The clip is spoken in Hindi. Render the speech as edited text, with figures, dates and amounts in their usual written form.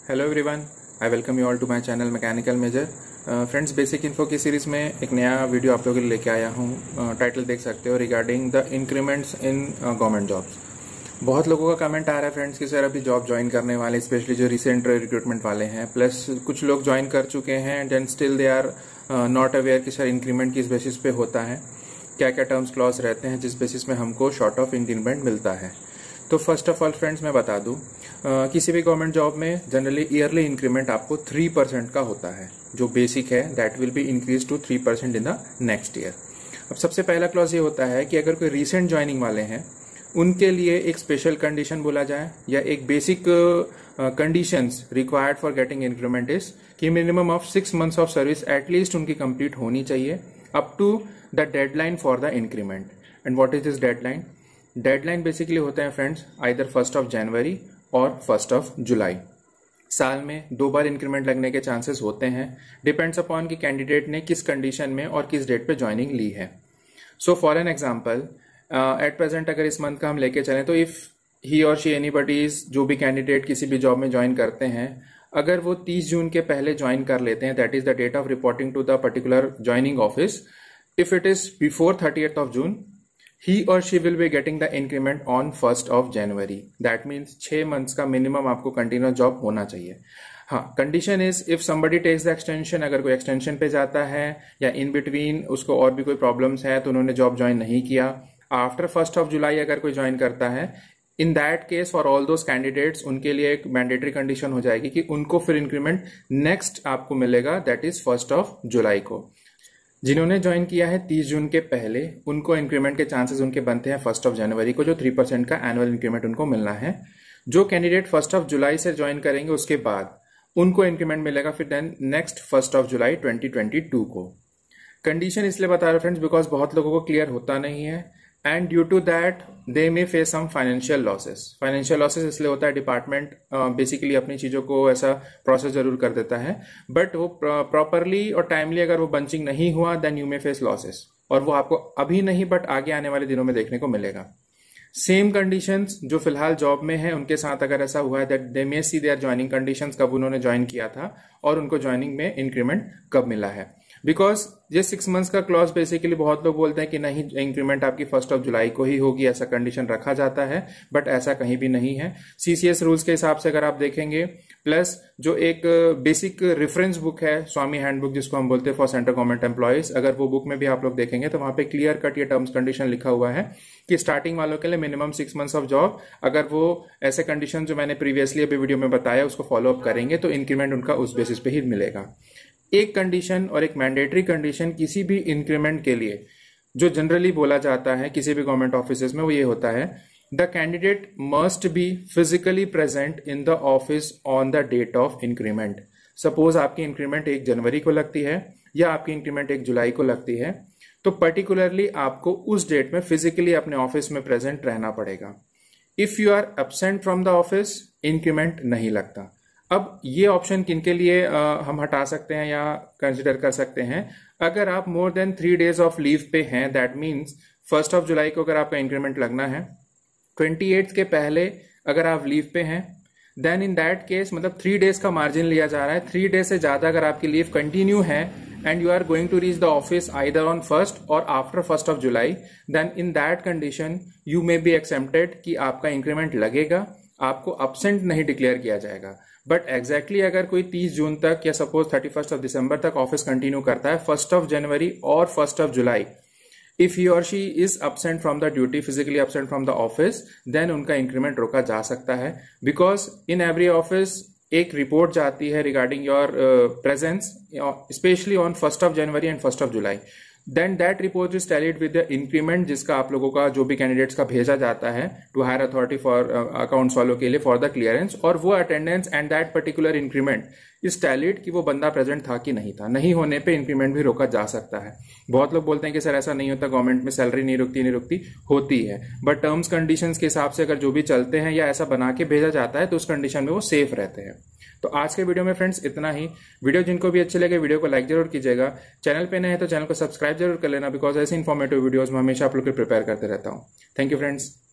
Hello everyone, I welcome you all to my channel mechanical major. Friends, basic info की सीरीज़ में एक नया वीडियो आप लोगों के लिए लेके आया हूँ। टाइटल देख सकते हो, regarding the increments in government jobs. बहुत लोगों का कमेंट आ रहा है फ्रेंड्स कि सर अभी जॉब ज्वाइन करने वाले, स्पेशली जो रिसेंट रिक्रूटमेंट वाले हैं, प्लस कुछ लोग ज्वाइन कर चुके हैं and still they are not aware कि सर इंक्रीमेंट किस बेसिस पे होता है, क्या क्या टर्म्स क्लॉज रहते हैं जिस बेसिस में हमको शॉर्ट ऑफ इंक्रीमेंट मिलता है। तो फर्स्ट ऑफ ऑल फ्रेंड्स मैं बता दूं, किसी भी गवर्नमेंट जॉब में जनरली ईयरली इंक्रीमेंट आपको 3% का होता है। जो बेसिक है that will be increase to 3% in the next year. अब सबसे पहला क्लॉज ये होता है कि अगर कोई रिसेंट ज्वाइनिंग वाले हैं उनके लिए एक स्पेशल कंडीशन बोला जाए या एक basic conditions required for getting increment is कि minimum of 6 months of service at least उनकी कंप्लीट होनी चाहिए up to the deadline for the increment. And what is this deadline? Deadline basically होते हैं फ्रेंड्स आइदर 1 जनवरी और 1 जुलाई। साल में 2 बार इंक्रीमेंट लगने के चांसेस होते हैं, डिपेंड्स अपॉन कि कैंडिडेट ने किस कंडीशन में और किस डेट पे ज्वाइनिंग ली है। So for an example, at present अगर इस मंथ का हम लेके चलें तो इफ ही और शी एनीबडी इज, जो भी कैंडिडेट किसी भी जॉब में ज्वाइन करते हैं, अगर वो 30 जून के पहले ज्वाइन कर लेते हैं, that is the date of reporting to the particular joining office. If it is before 30th of June, he or she will be getting the increment on 1 January. That means 6 months का मिनिमम आपको कंटिन्यूस जॉब होना चाहिए। हाँ, condition is if somebody takes the extension, अगर कोई एक्सटेंशन पे जाता है या इन बिटवीन उसको और भी कोई प्रॉब्लम्स है तो उन्होंने जॉब ज्वाइन नहीं किया, आफ्टर 1 जुलाई अगर कोई ज्वाइन करता है, in that case for all those candidates उनके लिए एक मैंडेटरी कंडीशन हो जाएगी कि उनको फिर इंक्रीमेंट नेक्स्ट आपको मिलेगा, दैट इज 1 जुलाई को। जिन्होंने ज्वाइन किया है 30 जून के पहले, उनको इंक्रीमेंट के चांसेस उनके बनते हैं 1 जनवरी को, जो 3% का एनुअल इंक्रीमेंट उनको मिलना है। जो कैंडिडेट 1 जुलाई से ज्वाइन करेंगे उसके बाद उनको इंक्रीमेंट मिलेगा फिर देन नेक्स्ट 1 जुलाई 2022 को। कंडीशन इसलिए बता रहे हैं फ्रेंड्स बिकॉज बहुत लोगों को क्लियर होता नहीं है and due to that they may face some financial losses. Financial losses इसलिए होता है, डिपार्टमेंट बेसिकली अपनी चीजों को ऐसा प्रोसेस जरूर कर देता है, बट वो प्रॉपरली और टाइमली अगर वो बंचिंग नहीं हुआ then you may face losses, और वो आपको अभी नहीं बट आगे आने वाले दिनों में देखने को मिलेगा। सेम कंडीशंस जो फिलहाल जॉब में है उनके साथ अगर ऐसा हुआ है that they may see their joining conditions, कब उन्होंने ज्वाइन किया था और उनको ज्वाइनिंग में इंक्रीमेंट कब मिला है। बिकॉज ये 6 months का क्लॉज बेसिकली बहुत लोग बोलते हैं कि नहीं इंक्रीमेंट आपकी 1 जुलाई को ही होगी, ऐसा कंडीशन रखा जाता है, बट ऐसा कहीं भी नहीं है। सीसीएस रूल्स के हिसाब से अगर आप देखेंगे, प्लस जो एक बेसिक रेफरेंस बुक है स्वामी हैंडबुक जिसको हम बोलते हैं फॉर सेंट्रल गवर्नमेंट एम्प्लॉयज, अगर वो बुक में भी आप लोग देखेंगे तो वहां पे क्लियर कट ये टर्म्स कंडीशन लिखा हुआ है कि स्टार्टिंग वालों के लिए मिनिमम 6 months ऑफ जॉब, अगर वो ऐसे कंडीशन जो मैंने प्रीवियसली अभी वीडियो में बताया उसको फॉलो अप करेंगे तो इंक्रीमेंट उनका उस बेसिस पे ही मिलेगा। एक कंडीशन और एक मैंडेटरी कंडीशन किसी भी इंक्रीमेंट के लिए जो जनरली बोला जाता है किसी भी गवर्नमेंट ऑफिस में, वो ये होता है the candidate must be physically present in the office on the date of increment. Suppose आपकी इंक्रीमेंट 1 जनवरी को लगती है या आपकी इंक्रीमेंट 1 जुलाई को लगती है, तो पर्टिकुलरली आपको उस डेट में फिजिकली अपने ऑफिस में प्रेजेंट रहना पड़ेगा। If you are absent from the office, increment नहीं लगता। अब ये ऑप्शन किनके लिए हम हटा सकते हैं या कंसिडर कर सकते हैं? अगर आप more than 3 days of leave पे हैं, दैट मीन्स 1 जुलाई को अगर आपका इंक्रीमेंट लगना है, 28 के पहले अगर आप लीव पे हैं, देन इन दैट केस मतलब 3 days का मार्जिन लिया जा रहा है। 3 days से ज्यादा अगर आपकी लीव कंटिन्यू है and you are going to reach the office either on 1 और आफ्टर 1 जुलाई, then in that condition you may be accepted कि आपका इंक्रीमेंट लगेगा, आपको अब्सेंट नहीं डिक्लेयर किया जाएगा। बट एग्जैक्टली अगर कोई 30 जून तक या सपोज 31 दिसंबर तक ऑफिस कंटिन्यू करता है, 1 जनवरी और 1 जुलाई, इफ ही और she is absent from the duty, physically absent from the office, then उनका इंक्रीमेंट रोका जा सकता है। बिकॉज इन एवरी ऑफिस एक रिपोर्ट जाती है regarding your presence specially on 1 जनवरी एंड 1 जुलाई। Then that report is tallied with the increment जिसका आप लोगों का जो भी कैंडिडेट्स का भेजा जाता है to higher authority for accounts वालों के लिए फॉर द क्लियरेंस, और वो attendance and that particular increment is tallied कि वो बंदा प्रेजेंट था कि नहीं था। नहीं होने पे इंक्रीमेंट भी रोका जा सकता है। बहुत लोग बोलते हैं कि सर ऐसा नहीं होता, गवर्नमेंट में सैलरी नहीं रुकती, होती है, बट टर्म्स कंडीशंस के हिसाब से अगर जो भी चलते हैं या ऐसा बना के भेजा जाता है तो उस कंडीशन में वो सेफ रहते हैं। तो आज के वीडियो में फ्रेंड्स इतना ही। वीडियो जिनको भी अच्छे लगे वीडियो को लाइक जरूर कीजिएगा, चैनल पे नए हैं तो चैनल को सब्सक्राइब जरूर कर लेना, बिकॉज ऐसे इन्फॉर्मेटिव वीडियोस में हमेशा आप लोग को प्रिपेयर करते रहता हूँ। Thank you friends.